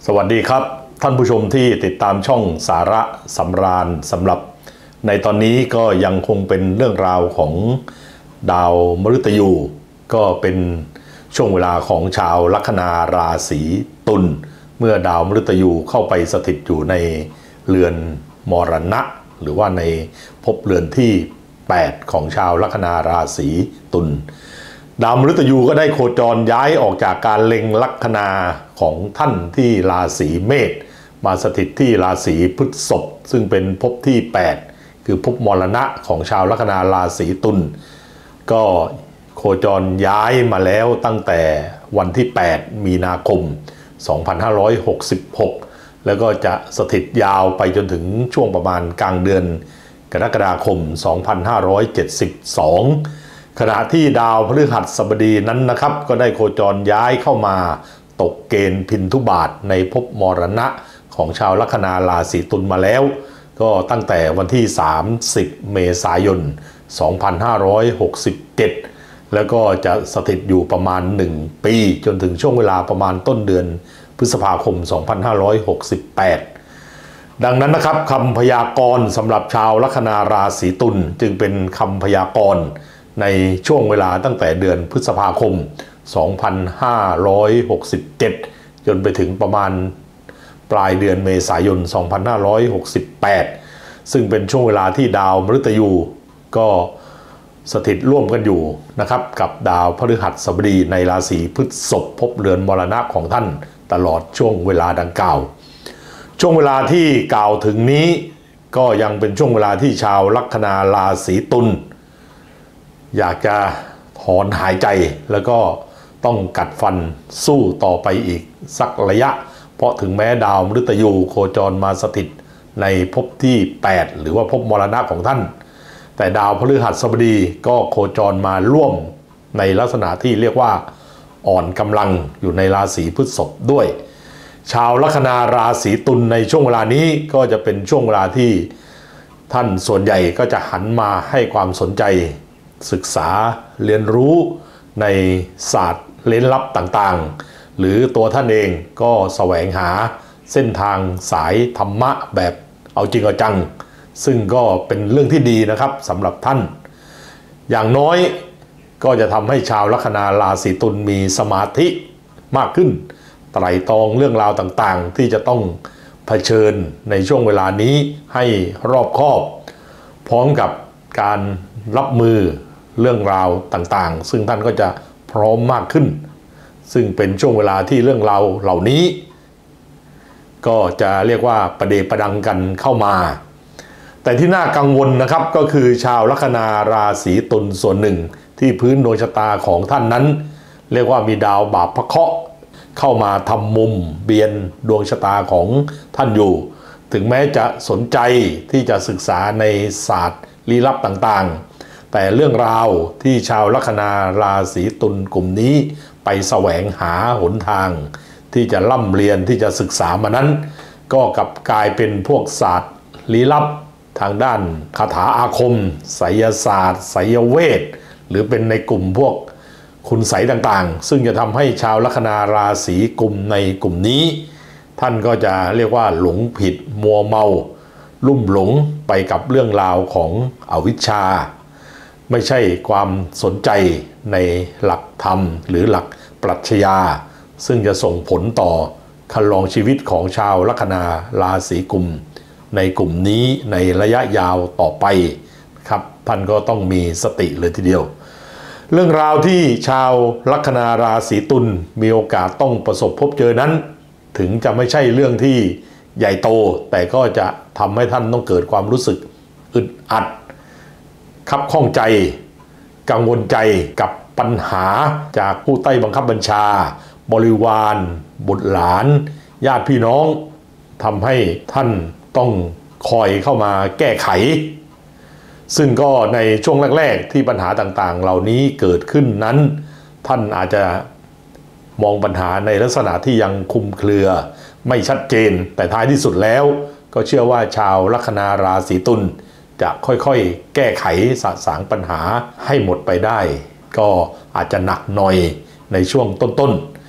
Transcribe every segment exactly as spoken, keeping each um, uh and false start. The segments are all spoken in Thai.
สวัสดีครับท่านผู้ชมที่ติดตามช่องสาระสำราญสำหรับในตอนนี้ก็ยังคงเป็นเรื่องราวของดาวมฤตยูก็เป็นช่วงเวลาของชาวลัคนาราศีตุลเมื่อดาวมฤตยูเข้าไปสถิตอยู่ในเรือนมรณะหรือว่าในภพเรือนที่แปดของชาวลัคนาราศีตุลดาวมฤตยูก็ได้โคจรย้ายออกจากการเล็งลัคนาของท่านที่ราศีเมษมาสถิตที่ราศีพฤษภซึ่งเป็นภพที่แปดคือภพมรณะของชาวลัคนาราศีตุลก็โคจรย้ายมาแล้วตั้งแต่วันที่แปดมีนาคมสองพันห้าร้อยหกสิบหกแล้วก็จะสถิตยาวไปจนถึงช่วงประมาณกลางเดือนกรกฎาคมสองพันห้าร้อยเจ็ดสิบสองขณะที่ดาวพฤหัสบดีนั้นนะครับก็ได้โคจรย้ายเข้ามาตกเกณฑ์พินทุบาทในภพมรณะของชาวลัคนาราศีตุลมาแล้วก็ตั้งแต่วันที่สามสิบเมษายนสองพันห้าร้อยหกสิบเจ็ดแล้วก็จะสถิตอยู่ประมาณหนึ่งปีจนถึงช่วงเวลาประมาณต้นเดือนพฤษภาคมสองพันห้าร้อยหกสิบแปดดังนั้นนะครับคำพยากรณ์สำหรับชาวลัคนาราศีตุลจึงเป็นคำพยากรณ์ในช่วงเวลาตั้งแต่เดือนพฤษภาคมสองพันห้าร้อยหกสิบเจ็ดจนไปถึงประมาณปลายเดือนเมษายนสองพันห้าร้อยหกสิบแปดซึ่งเป็นช่วงเวลาที่ดาวมฤตยูก็สถิตร่วมกันอยู่นะครับกับดาวพฤหัสบดีในราศีพฤษภภพเรือนมรณะของท่านตลอดช่วงเวลาดังกล่าวช่วงเวลาที่กล่าวถึงนี้ก็ยังเป็นช่วงเวลาที่ชาวลัคนาราศีตุลอยากจะถอนหายใจแล้วก็ต้องกัดฟันสู้ต่อไปอีกสักระยะเพราะถึงแม้ดาวมฤตยูโคจรมาสถิตในภพที่แปดหรือว่าภพมรณะของท่านแต่ดาวพฤหัสบดีก็โคจรมาร่วมในลักษณะที่เรียกว่าอ่อนกำลังอยู่ในราศีพฤษภด้วยชาวลัคนาราศีตุลในช่วงเวลานี้ก็จะเป็นช่วงเวลาที่ท่านส่วนใหญ่ก็จะหันมาให้ความสนใจศึกษาเรียนรู้ในศาสตร์เร้นลับต่างๆหรือตัวท่านเองก็แสวงหาเส้นทางสายธรรมะแบบเอาจริงเอาจังซึ่งก็เป็นเรื่องที่ดีนะครับสำหรับท่านอย่างน้อยก็จะทำให้ชาวลัคนาราศีตุลมีสมาธิมากขึ้นไตร่ตรองเรื่องราวต่างๆที่จะต้องเผชิญในช่วงเวลานี้ให้รอบคอบพร้อมกับการรับมือเรื่องราวต่างๆซึ่งท่านก็จะพร้อมมากขึ้นซึ่งเป็นช่วงเวลาที่เรื่องราวเหล่านี้ก็จะเรียกว่าประเดประดังกันเข้ามาแต่ที่น่ากังวลนะครับก็คือชาวลัคนาราศีตุลส่วนหนึ่งที่พื้นดวงชะตาของท่านนั้นเรียกว่ามีดาวบาปพระเคราะห์เข้ามาทำมุมเบียนดวงชะตาของท่านอยู่ถึงแม้จะสนใจที่จะศึกษาในศาสตร์ลี้ลับต่างๆแต่เรื่องราวที่ชาวลัคนาราศีตุลกลุ่มนี้ไปแสวงหาหนทางที่จะร่ำเรียนที่จะศึกษามานั้นก็กลับกลายเป็นพวกศาสตร์ลี้ลับทางด้านคาถาอาคมไสยศาสตร์ไสยเวทหรือเป็นในกลุ่มพวกคุณไสยต่างๆซึ่งจะทำให้ชาวลัคนาราศีกลุ่มในกลุ่มนี้ท่านก็จะเรียกว่าหลงผิดมัวเมาลุ่มหลงไปกับเรื่องราวของอวิชชาไม่ใช่ความสนใจในหลักธรรมหรือหลักปรัชญาซึ่งจะส่งผลต่อคันลองชีวิตของชาวลัคนาราศีกุมในกลุ่มนี้ในระยะยาวต่อไปครับท่านก็ต้องมีสติเลยทีเดียวเรื่องราวที่ชาวลัคนาราศีตุลมีโอกาสต้องประสบพบเจอนั้นถึงจะไม่ใช่เรื่องที่ใหญ่โตแต่ก็จะทำให้ท่านต้องเกิดความรู้สึกอึดอัดคับข้องใจกังวลใจกับปัญหาจากผู้ใต้บังคับบัญชาบริวารบุตรหลานญาติพี่น้องทำให้ท่านต้องคอยเข้ามาแก้ไขซึ่งก็ในช่วงแรกๆที่ปัญหาต่างๆเหล่านี้เกิดขึ้นนั้นท่านอาจจะมองปัญหาในลักษณะที่ยังคลุมเครือไม่ชัดเจนแต่ท้ายที่สุดแล้วก็เชื่อว่าชาวลัคนาราศีตุลจะค่อยๆแก้ไขสะสางปัญหาให้หมดไปได้ก็อาจจะหนักหน่อยในช่วงต้นๆ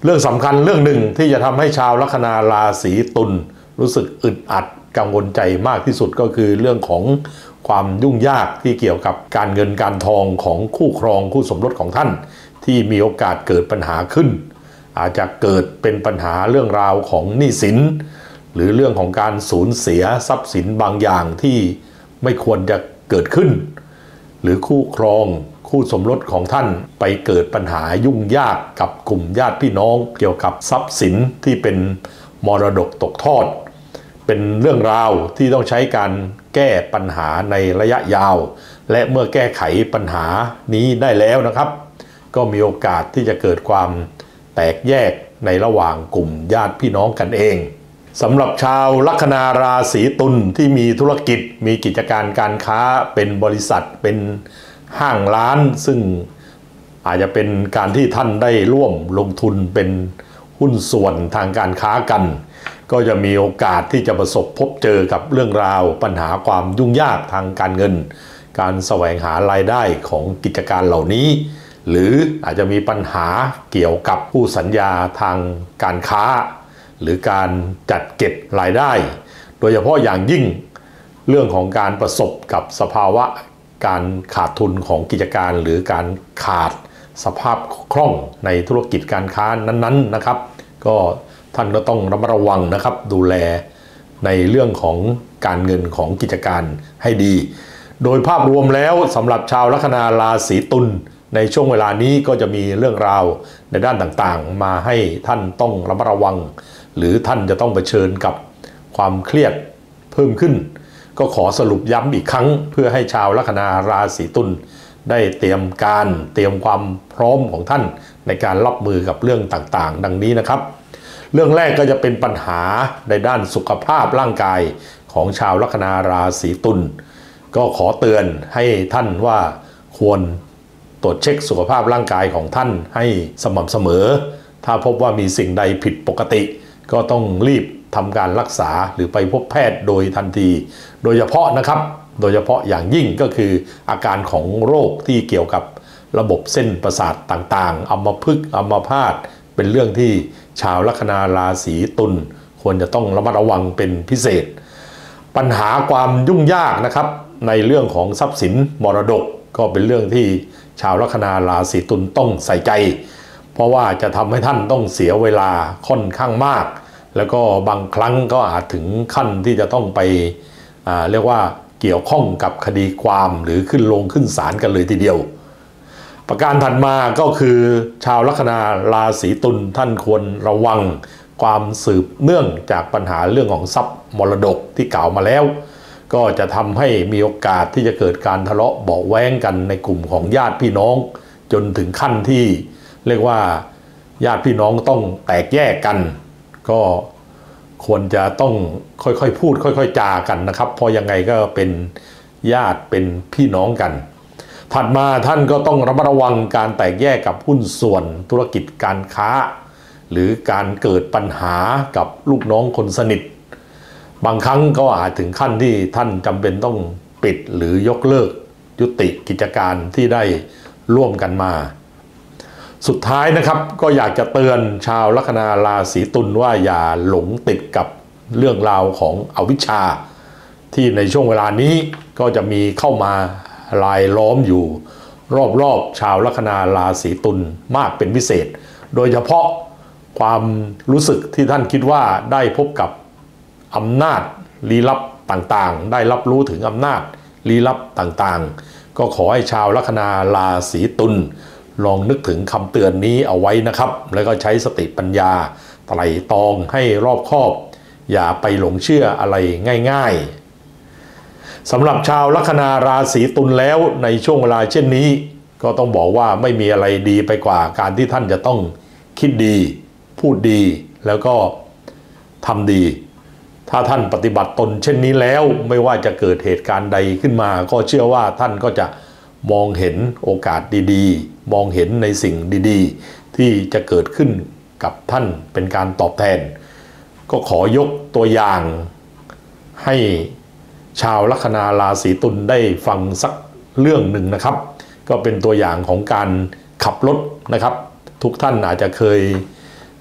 เรื่องสำคัญเรื่องหนึ่งที่จะทำให้ชาวลัคนาราศีตุลรู้สึกอึดอัดกังวลใจมากที่สุดก็คือเรื่องของความยุ่งยากที่เกี่ยวกับการเงินการทองของคู่ครองคู่สมรสของท่านที่มีโอกาสเกิดปัญหาขึ้นอาจจะเกิดเป็นปัญหาเรื่องราวของหนี้สินหรือเรื่องของการสูญเสียทรัพย์สินบางอย่างที่ไม่ควรจะเกิดขึ้นหรือคู่ครองคู่สมรสของท่านไปเกิดปัญหายุ่งยากกับกลุ่มญาติพี่น้องเกี่ยวกับทรัพย์สินที่เป็นมรดกตกทอดเป็นเรื่องราวที่ต้องใช้การแก้ปัญหาในระยะยาวและเมื่อแก้ไขปัญหานี้ได้แล้วนะครับก็มีโอกาสที่จะเกิดความแตกแยกในระหว่างกลุ่มญาติพี่น้องกันเองสำหรับชาวลัคนาราศีตุลที่มีธุรกิจมีกิจการการค้าเป็นบริษัทเป็นห้างร้านซึ่งอาจจะเป็นการที่ท่านได้ร่วมลงทุนเป็นหุ้นส่วนทางการค้ากันก็จะมีโอกาสที่จะประสบพบเจอกับเรื่องราวปัญหาความยุ่งยากทางการเงินการแสวงหารายได้ของกิจการเหล่านี้หรืออาจจะมีปัญหาเกี่ยวกับผู้สัญญาทางการค้าหรือการจัดเก็บรายได้โดยเฉพาะอย่างยิ่งเรื่องของการประสบกับสภาวะการขาดทุนของกิจการหรือการขาดสภาพคล่องในธุรกิจการค้านั้นๆนะครับก็ท่านก็ต้องระมัดระวังนะครับดูแลในเรื่องของการเงินของกิจการให้ดีโดยภาพรวมแล้วสำหรับชาวลัคนาราศีตุลในช่วงเวลานี้ก็จะมีเรื่องราวในด้านต่างๆมาให้ท่านต้องระมัดระวังหรือท่านจะต้องเผชิญกับความเครียดเพิ่มขึ้นก็ขอสรุปย้ำอีกครั้งเพื่อให้ชาวลัคนาราศีตุลได้เตรียมการเตรียมความพร้อมของท่านในการรับมือกับเรื่องต่างๆดังนี้นะครับเรื่องแรกก็จะเป็นปัญหาในด้านสุขภาพร่างกายของชาวลัคนาราศีตุลก็ขอเตือนให้ท่านว่าควรตรวจเช็คสุขภาพร่างกายของท่านให้สม่ำเสมอถ้าพบว่ามีสิ่งใดผิดปกติก็ต้องรีบทำการรักษาหรือไปพบแพทย์โดยทันทีโดยเฉพาะนะครับโดยเฉพาะอย่างยิ่งก็คืออาการของโรคที่เกี่ยวกับระบบเส้นประสาทต่างๆอัมพฤกษ์อัมพาตเป็นเรื่องที่ชาวลัคนาราศีตุลควรจะต้องระมัดระวังเป็นพิเศษปัญหาความยุ่งยากนะครับในเรื่องของทรัพย์สินมรดกก็เป็นเรื่องที่ชาวลัคนาราศีตุลต้องใส่ใจเพราะว่าจะทำให้ท่านต้องเสียเวลาค่อนข้างมากแล้วก็บางครั้งก็อาจถึงขั้นที่จะต้องไปอ่าเรียกว่าเกี่ยวข้องกับคดีความหรือขึ้นลงขึ้นศาลกันเลยทีเดียวประการถัดมาก็คือชาวลัคนาราศีตุลท่านควรระวังความสืบเนื่องจากปัญหาเรื่องของทรัพย์มรดกที่กล่าวมาแล้วก็จะทำให้มีโอกาสที่จะเกิดการทะเลาะเบาะแว้งกันในกลุ่มของญาติพี่น้องจนถึงขั้นที่เรียกว่าญาติพี่น้องต้องแตกแยกกันก็ควรจะต้องค่อยๆพูดค่อยๆจากันนะครับเพราะยังไงก็เป็นญาติเป็นพี่น้องกันถัดมาท่านก็ต้องระมัดระวังการแตกแยกกับหุ้นส่วนธุรกิจการค้าหรือการเกิดปัญหากับลูกน้องคนสนิทบางครั้งก็อาจถึงขั้นที่ท่านจำเป็นต้องปิดหรือยกเลิกยุติกิจการที่ได้ร่วมกันมาสุดท้ายนะครับก็อยากจะเตือนชาวลัคนาราศีตุลว่าอย่าหลงติดกับเรื่องราวของอวิชชาที่ในช่วงเวลานี้ก็จะมีเข้ามาลายล้อมอยู่รอบๆชาวลัคนาราศีตุลมากเป็นพิเศษโดยเฉพาะความรู้สึกที่ท่านคิดว่าได้พบกับอำนาจลี้ลับต่างๆได้รับรู้ถึงอำนาจลี้ลับต่างๆก็ขอให้ชาวลัคนาราศีตุลลองนึกถึงคำเตือนนี้เอาไว้นะครับแล้วก็ใช้สติปัญญาไตร่ตรองให้รอบคอบอย่าไปหลงเชื่ออะไรง่ายๆสำหรับชาวลัคนาราศีตุลแล้วในช่วงเวลาเช่นนี้ก็ต้องบอกว่าไม่มีอะไรดีไปกว่าการที่ท่านจะต้องคิดดีพูดดีแล้วก็ทำดีถ้าท่านปฏิบัติตนเช่นนี้แล้วไม่ว่าจะเกิดเหตุการณ์ใดขึ้นมาก็เชื่อว่าท่านก็จะมองเห็นโอกาสดีๆมองเห็นในสิ่งดีๆที่จะเกิดขึ้นกับท่านเป็นการตอบแทนก็ขอยกตัวอย่างให้ชาวลัคนาราศีตุลได้ฟังสักเรื่องหนึ่งนะครับก็เป็นตัวอย่างของการขับรถนะครับทุกท่านอาจจะเคย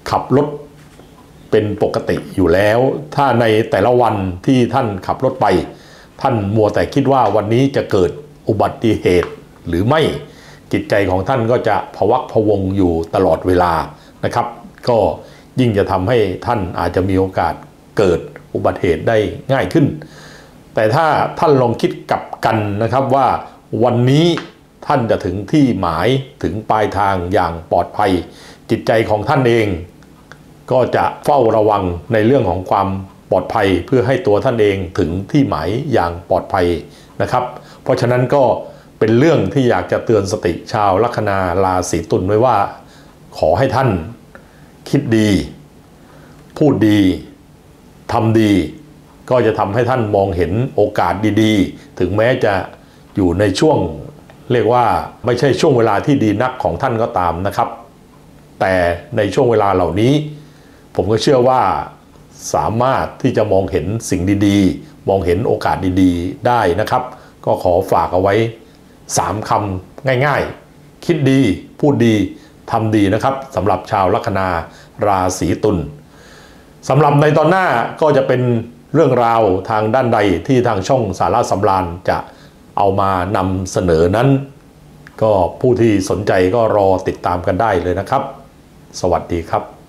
ขับรถเป็นปกติอยู่แล้วถ้าในแต่ละวันที่ท่านขับรถไปท่านมัวแต่คิดว่าวันนี้จะเกิดอุบัติเหตุหรือไม่จิตใจของท่านก็จะพะวักพะวงอยู่ตลอดเวลานะครับก็ยิ่งจะทำให้ท่านอาจจะมีโอกาสเกิดอุบัติเหตุได้ง่ายขึ้นแต่ถ้าท่านลองคิดกลับกันนะครับว่าวันนี้ท่านจะถึงที่หมายถึงปลายทางอย่างปลอดภัยจิตใจของท่านเองก็จะเฝ้าระวังในเรื่องของความปลอดภัยเพื่อให้ตัวท่านเองถึงที่หมายอย่างปลอดภัยนะครับเพราะฉะนั้นก็เป็นเรื่องที่อยากจะเตือนสติชาวลัคนาราศีตุลไว้ว่าขอให้ท่านคิดดีพูดดีทำดีก็จะทำให้ท่านมองเห็นโอกาสดีๆถึงแม้จะอยู่ในช่วงเรียกว่าไม่ใช่ช่วงเวลาที่ดีนักของท่านก็ตามนะครับแต่ในช่วงเวลาเหล่านี้ผมก็เชื่อว่าสามารถที่จะมองเห็นสิ่งดีๆมองเห็นโอกาสดีๆได้นะครับก็ขอฝากเอาไว้สามคำง่ายๆคิดดีพูดดีทำดีนะครับสำหรับชาวลัคนาราศีตุลสำหรับในตอนหน้าก็จะเป็นเรื่องราวทางด้านใดที่ทางช่องสาระสำราญจะเอามานำเสนอนั้นก็ผู้ที่สนใจก็รอติดตามกันได้เลยนะครับสวัสดีครับ